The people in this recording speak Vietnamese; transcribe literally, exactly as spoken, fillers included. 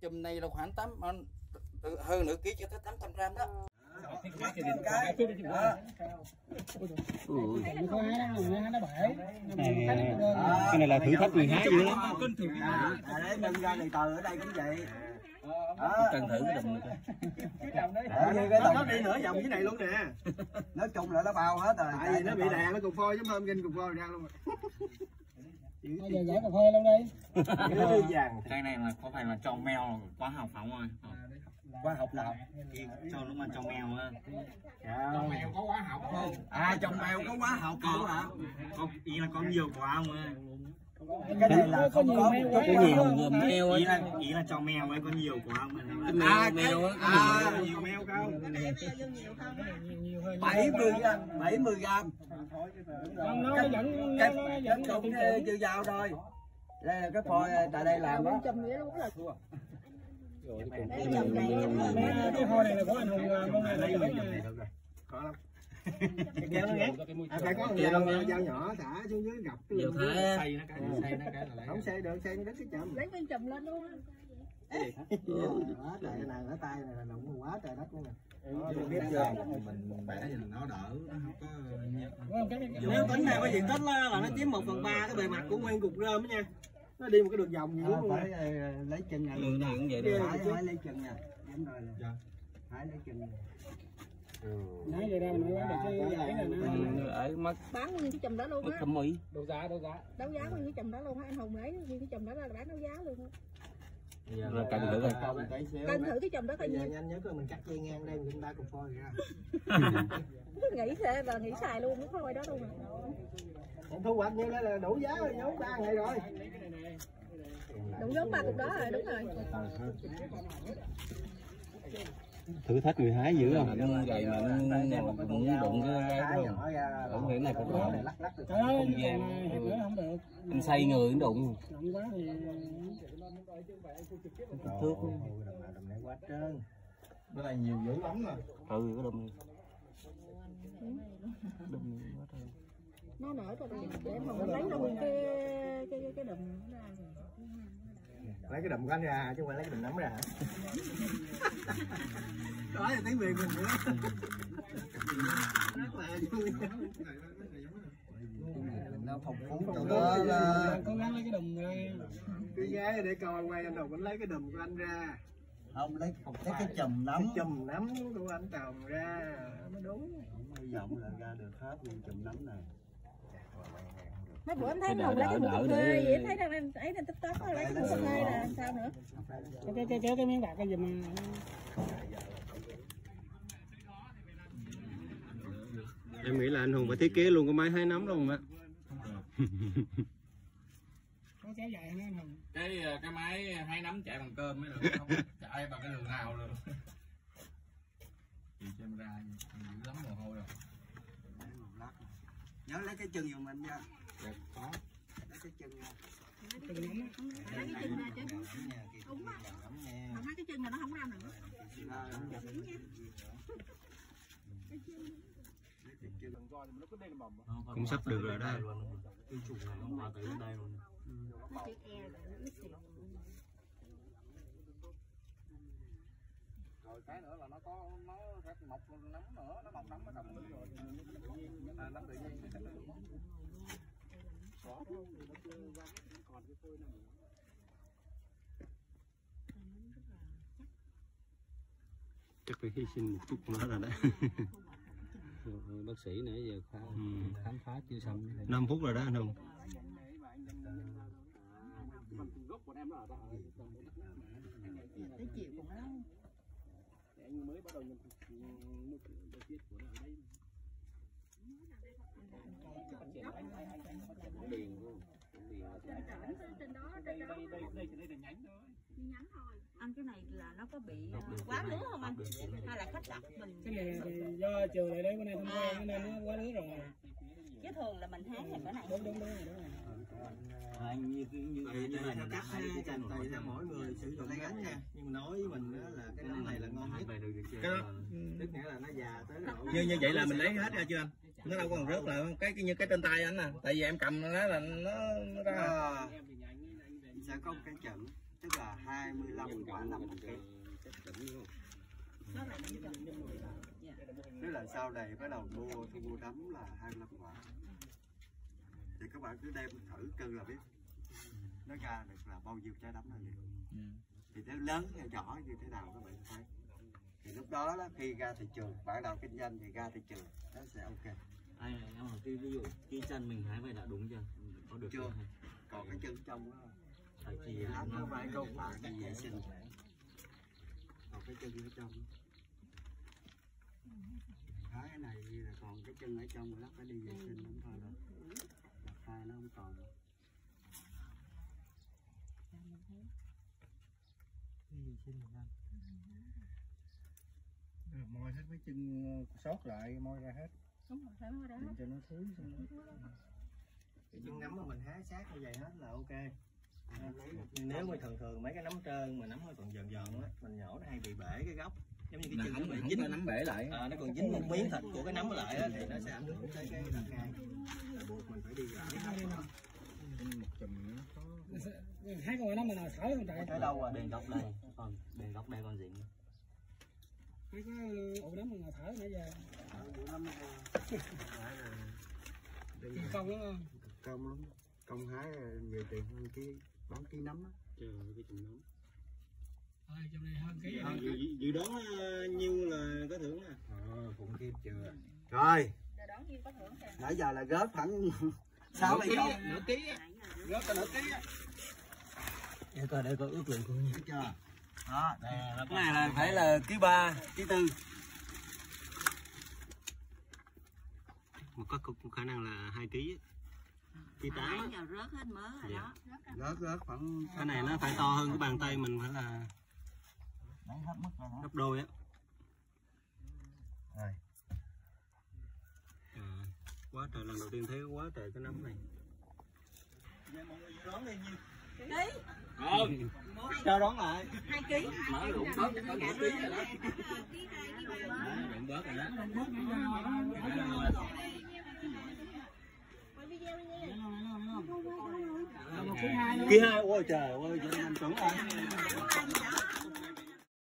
chùm này là khoảng tám hơn nửa ký cho tới tám trăm gram đó. Cái này là thử thách người hái dữ lắm. Đấy, nâng ra này tờ ở đây cũng vậy. Cần thử cái đùm nó đi nửa vòng dưới này luôn nè. Nói chung là nó bao hết rồi. Tại vì nó bị đè nó cục phôi, giống không kinh cục phôi ra luôn. Bây giờ giải cà phê luôn đi. Cái này là có phải là cho mèo quá học phỏng rồi. Quá học nào? Cho nó mà cho mèo á. Trong mèo có quá học không? À, trong mèo có quá học có hả? Có ý là có nhiều quá không ơi. Cái này là không có có nhiều mèo ý là ý là cho mèo ấy có nhiều quá không? À, mèo á. À, nhiều mèo không? bảy mươi gram, bảy mươi gram. Nó vẫn Cái nó vẫn cũng chưa vào thôi. Đây là cái phôi tại đây làm đó. Cái phôi này là của anh Hùng con này là giỏi nè. Có lắm. Kéo nó ngắt. À, phải có con dao, dao nhỏ thả xuống dưới gập cái nhiều thế. Xay nó cái xay nó cái là lấy. Không xay được, xay nó đứt cái chậm. Lấy cái chùm lên luôn á. Quá trời này, ở tay này là nụng quá trời đất luôn nè. Biết chưa? Mình bẻ thì nó đỡ, nó không có. Nếu tính ra có diện tích là nó chiếm một phần ba cái bề mặt của nguyên cục rơm đó nha. Nó đi một cái đường vòng gì luôn. Phải lấy chân này. Ừ, cũng vậy được. Phải lấy chân nha. Đúng rồi nè. Phải lấy chân. Nãy giờ ra mình mới bán được cái giải này nó ở mất Bán nguyên cái chùm đó luôn á. thẩm mỹ. đấu giá đấu giá. Đấu giá nguyên cái chùm đó luôn á, anh Hùng lấy nguyên cái chùm đó là bán đấu giá luôn á. Rồi cần thử rồi. Cần thử cái chùm đó coi nhiêu. Nhanh nhớ coi mình cắt dây ngang đây mình ba cục phôi ra. Nghĩ sẽ là nghĩ xài luôn cái phôi đó luôn mà. Thu hoạch như là đủ giá rồi, giống ba ngày rồi. Đúng giống ba cục đó rồi, đúng rồi. Thử thách người hái dữ không? Nó vậy mà nó cũng đụng cái luôn. Ở cái này cũng đụng. Không gian. Không được. Anh xây người cũng đụng. Đụng quá thì Thước. Quá trơn. Cái này nhiều dữ lắm rồi. Ừ, cái đùm. Đùm quá trời. Nó nở rồi để em Hùng lấy nó nguyên cái cái cái cái đùm nó ra rồi. Lấy cái đùm của anh ra chứ không phải lấy cái đùm nấm ra hả? Nói là tiếng Việt mình nữa. Rất là vui. Nó phong phú cố gắng lấy cái đùm ra. Cái gái để coi quay anh Đồng anh lấy cái đùm của anh ra. Không, lấy lấy cái chùm nấm. Cái chùm nấm của anh trồng ra mới đúng. Hy vọng là ra được hết nguyên chùm nấm này. Mấy bữa em thấy Hùng lấy cái cục cà phê vậy, em thấy đang em ấy trên TikTok có lấy cái cục cà phê là sao nữa? Cái cái cái cái miếng bạc cái gì mà Em nghĩ là anh Hùng phải thiết kế luôn cái máy hái nấm luôn á. có kéo dài nữa anh Hùng. Cái cái máy hái nấm chạy bằng cơm mới được, không chạy bằng cái đường nào được. Thì xem ra dữ lắm mồ hôi rồi. Nhớ lấy cái chân giùm mình nha. Dạ, có. Lấy cái chân nha. Lấy cái chân ra chứ. Đúng á. Mà mấy cái chân này nó không ra nữa. Cũng sắp được rồi đó. Cái chuột này nó hòa từ đây luôn. Rồi cái nữa là nó có nó sẽ mọc nấm nữa, nó mọc nấm ở trong nữa rồi. À, nấm tự nhiên. Chắc phải hy sinh một chút nữa rồi đó. Bác sĩ nãy giờ khá, ừ. khám phá chưa xong. năm phút rồi đó anh Hùng. Tới chiều còn lâu. Anh mới bắt đầu nhận một đầu tiên của nó ở đây. Trên đó, trên đó. Đây đây đây là nhánh thôi. Nhánh thôi. Anh cái này là nó có bị quá lứa không anh? Hay là khách đặt mình? Cái này thì do trường lại đấy bữa nay tham quan nên nó quá lứa rồi. Chứ thường là mình hái thì bữa này. Đúng đúng đúng rồi, đúng rồi. Anh như như Đây này nó cắt ha, tùy theo mỗi người sử dụng gánh nha. Nhưng mà nói với mình đó là cái nấm này là ngon nhất. Cái đó, Tức nghĩa là nó già tới độ. như như vậy là mình lấy hết ra chưa anh? Nó đâu còn rớt lại cái như cái trên tay anh nè, tại vì em cầm nó là nó nó ra. Sẽ có cái chậm. tức là hai mươi lăm quả nằm một ký. Tức là sau này bắt đầu mua thu mua đấm là hai mươi lăm quả. Thì các bạn cứ đem thử cân là biết nó ra được là bao nhiêu trái đấm là nhiều. Thì nó lớn hay nhỏ như thế nào các bạn thấy. Thì lúc đó, đó khi ra thị trường, bạn nào kinh doanh thì ra thị trường nó sẽ ok. Ai này em hỏi cái ví dụ cái chân mình hái vậy đã đúng chưa? Có được chưa? Còn cái chân trong đó tại vì nó nó phải công bạn đi vệ sinh. Còn cái chân ở trong hái cái này là còn cái chân ở trong nó phải đi vệ sinh lắm thôi đâu. Hai nó không còn. Moi hết mấy chân sót lại, moi ra hết. Đúng rồi, phải moi ra hết. Cho nó thúi xong. Cái chân nấm mà mình hái sát như vậy hết là ok. Nhưng nếu mà thường thường mấy cái nấm trơn mà nấm nó còn giòn giòn á, mình nhổ nó hay bị bể cái gốc. Giống như cái chân nó bị dính nấm bể lại. À, nó còn dính một miếng thịt của cái nấm lại á, thì nó sẽ ảnh hưởng tới cái đằng cây. Buộc mình phải đi gãi. Một chùm nó có. Hai con nấm mà nào thở không trời. Tới đâu rồi? bên góc đây, còn bên góc đây còn dính. Mấy cái ổ nấm mà nào thở nãy giờ. Công lắm không? Công lắm. Công hái về tiền hơn cái bán ký nấm á. Chờ cái chùm nấm. Thôi trong này hơn ký. Dự, dự đoán nhiêu là có thưởng à? Ờ, cũng kịp chưa. Rồi. Nãy giờ là góp khoảng sáu bảy con. Nửa ký á. Góp cả nửa ký á. Để coi để coi ước lượng của nhiêu Chưa? Đó, cái này là phải là ký ba, ký tư. Một có khả năng là hai ký. Ký tám á. Giờ rớt hết mớ rồi đó. Rớt rớt khoảng Cái này nó phải to hơn cái bàn tay mình, phải là gấp đôi á. Rồi. À, quá trời, lần đầu tiên thấy quá trời cái nấm này. Ký. Ờ. Sao đoán lại? Hai ký. Mở rụng bớt cái nửa ký rồi đó. Rụng bớt rồi đó. Ký hai, ôi trời ơi, chị em chuẩn rồi.